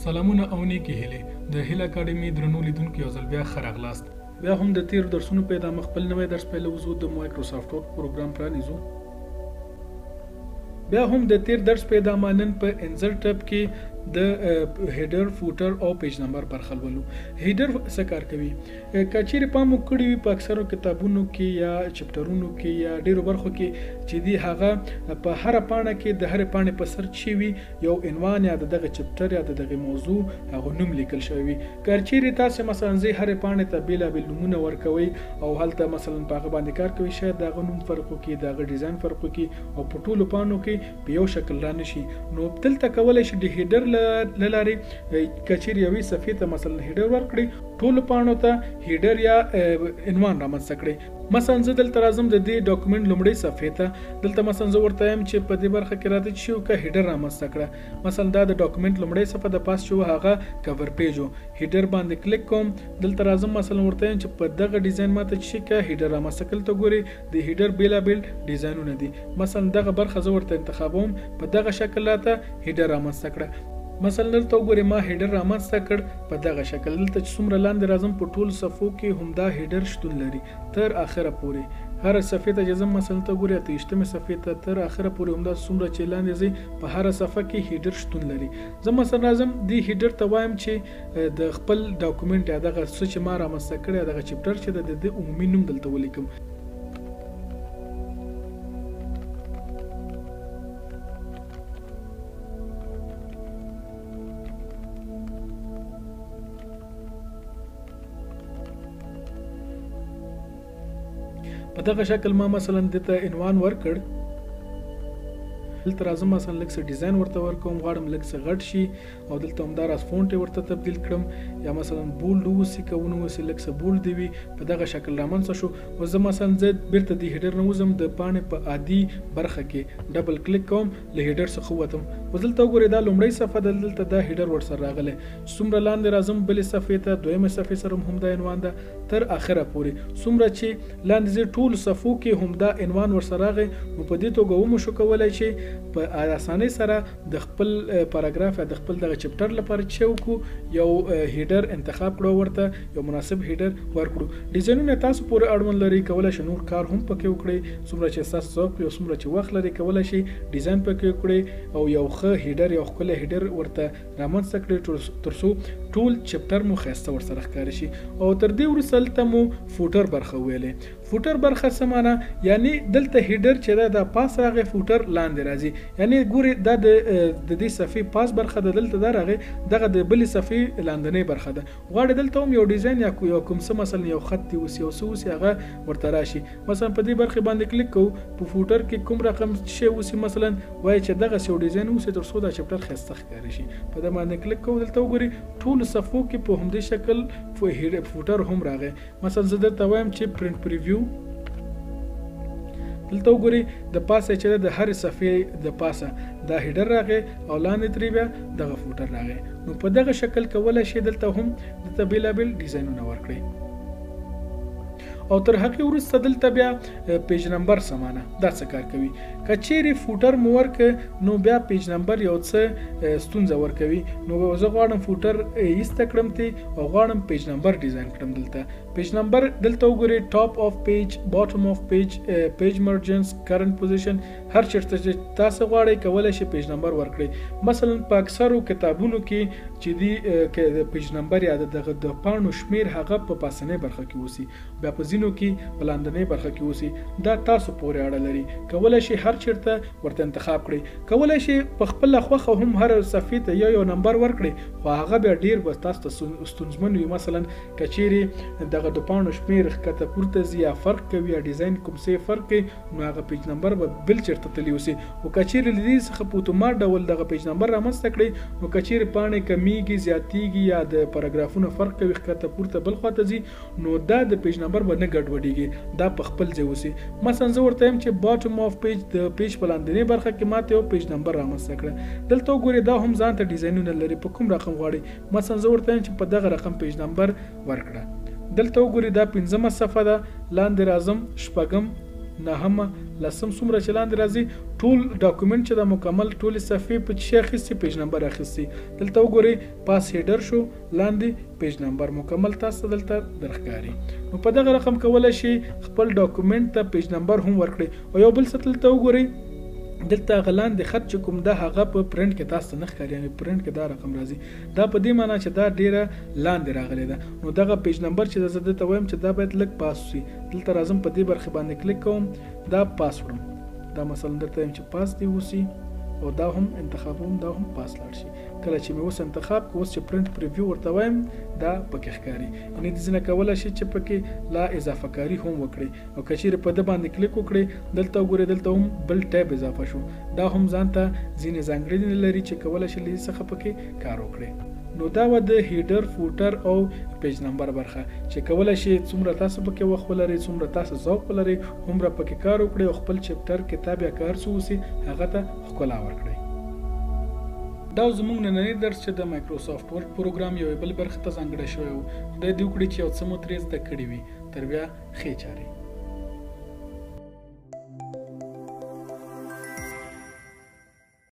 سلامونه او نیکی هیلې د هیله اکاډمي درنو لیدونکو یو ځل بیا ښه راغلاست. بیا هم د تیر درسونو په ادامه خپل نوی درس پیلوځو د مایکروسافټ ورډ پروګرام پرانیزو. بیا هم د تیر درس په ادامه نن په انسرټ ټیب کې د هیډر فوټر او پیج نمبر برخه لولو. هیډر څه کار کوي؟ که چیرې پام مو کړی وي په اکثرو کتابونو کې یا چپټرونو کې یا ډیرو برخو کې چې دی هغه په هر پاڼه کې د هر پاڼې په سر شي وي یو عنوان یا دغه چپټر یا دغه موضوع هغه نوم لیکل شوی وي. که چیرې تاسو مثلا زی هر پاڼې ته بیلابل نومونه ورکوي او هلته مثلا په هغه باندې کار کوي شاید دغه نوم فرق وکړي دغه ډیزاین فرق وکړي او په ټولو پاڼو کې په یو شکل را نشي. نو دلته کولای شي د هیډر لاري کچیر یوې صفحې ته مثلا هیډر ورکړي ټولو پاڼو ته هیډر یا عنوان رامنځته کړي. مثلا زه دلته راځم د دې ډاکومنټ لومړۍ صفحې ته دلته مثلا زه ورته یم چې په دې برخه کې راځي چې که هیډر رامنځته کړه. مثلا دا د ډاکومنټ لومړۍ صفحه د پاس شو هغه کور پیج و هیډر باندې کلیک کوم دلته راځم مثلا ورته یم چې په دغه ډیزاین ماته چې که هیډر رامنځته کړل ته ګوري د هیډر بیلابل ډیزاینونه دي. مثلا دغه برخه زه ورته انتخابوم په دغه شکل راته هیډر رامنځته کړه. مثلا دلته وګورئ ما هیډر رامنځته کړ په دغه شکل. دلته چې څومره لاندې راځم په ټولو صفحو کې همدا هیډر شتون لري تر اخره پورې. هر صفحې ته چې زه مثلا ته ګورئ 28مې صفحې ته تر اخره پورې همدا څومره چې لاندې ځي په هر صفحه کې هیډر شتون لري. زه مثلا راځم دې هیډر ته وایم چې د خپل ډاکومنټ یا دغه څه چې ما رامنځته کړی دغه چپټر چې د عمومي نوم دلته ولیکم. په دغه شکل ما مثلا دته عنوان ورکړ. دلته راځم مثلا لږ څه ډیزاین ورته ورکوم غواړم لږ څه غټ شي او دلته همداراز فونټ ورته تبدیل کړم یا مثلا بولډ ووسي که ونه وسي لږ څه بولډ دی وي په دغه شکل رامنځته شو. اوس زه مثلا زه بیرته د هیډر نه وځم د پاڼې په عادي برخه کې ډبل کلیک کوم له هیډر څخه ووتم. اوس دلته وګورئ دا لومړۍ صفحه ده دلته دا هیډر ورسره راغلی. څومره لاندې راځم بلې صفحې ته دویمه صفحې سره هم همدا عنوان ده تر اخره پورې. څومره چې لاندې زه ټولو صفحو کې همدا عنوان ورسره راغی نو په دې توګه ومو شو کولی چې په اسانۍ سره د خپل پاراګراف یا د خپل دغه چپټر لپاره چې وکړو یو هیډر انتخاب کړو ورته یو مناسب هیډر ورکړو. ډیزاینونه تاسو پورې اړوند لري کولای شئ نور کار هم پکې وکړئ څومره چې ستاسو ذوق وي څومره چې وخت لري کولای شئ ډیزاین پکې وکړئ او یو ښه هیډر یو ښکلی هیډر ورته رامنځته کړئ تر څو ټول چپټر مو ښایسته ورسره ښکاره شي. او تر دې وروسته هلته مو فوټر برخه ویلې. فوټر برخه څه معنی؟ یعنی دلته هیډر چې دا پاس راغی فوټر لاندې راځي. یعنی ګوري دا د دې صفحې پاس برخه ده دلته دا راغی دغه د بلې صفحې لاندنۍ برخه ده. غواړي دلته هم یو ډیزاین یا کوم څه مثلا یو خط دی اوس یو څه اوس هغه ورته راشي. مثلا په دې برخې باندې کلیک کوو په فوټر کې کوم رقم شی اوسي مثلا وایي چې دغه یو ډیزاین اوسي تر څو دا چپټر ښایسته ښکاري شي. په دې باندې کلیک کوو دلته وګورئ ټولو صفحو کې په همدې شکل فوټر هم راغی. مثلا زه درته وایم چې پرنټ پریویو دلته وګورئ د پاسه چې د هر صفحې د پاسه دا هیډر راغی او لاندې ترې بیا دغه فوټر راغی. نو په دغه شکل کولی شئ دلته هم دلته بیلابل ډیزاینونه ورکړئ. او تر هغې وروسته دلته بیا پیج نمبر څه معنی دا څه کار کوي؟ که چیرې فوټر مو ورکړ نو بیا پیج نمبر یو څه ستونزه ورکوي. نو زه غواړم فوټر ایسته کړم تی او غواړم پیج نمبر ډیزاین کړم. دلته پیج نمبر دلته وګورئ ټاپ اف پیج باټم اف پیج پیج مرجنس کرنٹ پوزیشن هر چیرته چې تاسو غواړئ کولی شئ پیج نمبر ورکړئ. مثلا په اکثرو کتابونو کې چې دی د پیج نمبر یا دغه د پاڼو شمیر هغه په پاسنۍ برخه کې اوسي بیا په ځینو کې په لاندنۍ برخه کې اوسي. دا تاسو پورې اړه لري کولی شئ هر چیرته ورته انتخاب کړئ. کولی شئ په خپله خوښه هم هر صفحې ته یو نمبر ورکړئ خو هغه بیا ډیر به تاسو ته ستونزمن وي. مثلا که چیرې دغه د پاڼو شمیر ښکته پورته ځي یا فرق کوي یا ډیزاین کوم څه فرق کوي نو هغه پیج نمبر به بل چیرته تللی اوسي. او که چیرې له دې څخه په اتومات ډول دغه پیج نمبر رامنځته کړئ نو که چیرې پاڼې کمیږي زیاتیږي یا د پاراګرافونو فرق کوي ښکته پورته بل خواته ځي نو دا د پیج نمبر به نه ګډوډېږي دا په خپل ځای اوسي. مثلا زه ورته یم چې باټم اف پیج د پیج په لاندنۍ برخه کې ماته یو پیج نمبر رامنځته کړه. دلته وګورئ دا هم ځان ته ډیزاینونه لري په کوم رقم غواړئ. مثلا زه ورته یم چې په دغه رقم پیج نمبر ورکړه. دلته وګورئ دا 5مه صفحه ده لاندې راځم 6م 9مه لسم څومره چې لاندې راځي ټول ډاکومنټ چې د مکمل ټولې صفحې په شي اخیستي پیج نمبر اخیستي دلته وګورئ پاس هیډر شو لاندې پیج نمبر مکمل تاسو دلته درښکاري نو په دغه رقم کولای شي خپل ډاکومنټ ته پیج نمبر هم ورکړئ او یو بل څه دلته وګورئ دلته غلان د خط چې کوم ده هغه په پرنټ کې تاسو نه ښکاري یعنی پرنټ کې دا رقم راځي دا په دې معنی چې دا ډیره لاندې راغلی ده نو دغه پیج نمبر چې زه دلته وایم چې دا باید لږ پاس شي دلته راځم په دې برخه باندې کلیک کوم دا پاس وړم دا مثلا درته وایم چې پاس دی وسی او دا هم انتخابوم دا هم پاس لاړ شي کله چې مې اوس انتخاب کو اوس چې پرنټ پریویو ورته وایم دا پکې ښکاري یعنی د ځینې کولای شي چې پکې لا اضافه کاری هم وکړي او که چیرې په ده باندې کلیک وکړئ دلته وګورئ دلته هم بل ټیب اضافه شو دا هم ځان ته ځینې ځانګړنې لري چې کولای شي له دې څخه پکې کار وکړي نو دا و د هیډر فوټر او پیج نمبر برخه چې کولای شي څومره تاسو پکې وخت ولرئ څومره تاسو ذوق ولرئ هومره پکې کار وکړئ او خپل چپټر کتاب یا کار څه وسي هغه ته ښکلا ورکړئ دا زموږ نننی درس چې د مایکروسافټ ورډ پروګرام یو بل برخه ته ځانګړی شوی و خدای دې وکړي چې یو څه مو ترې زده کړي وي تر بیا ښې چارې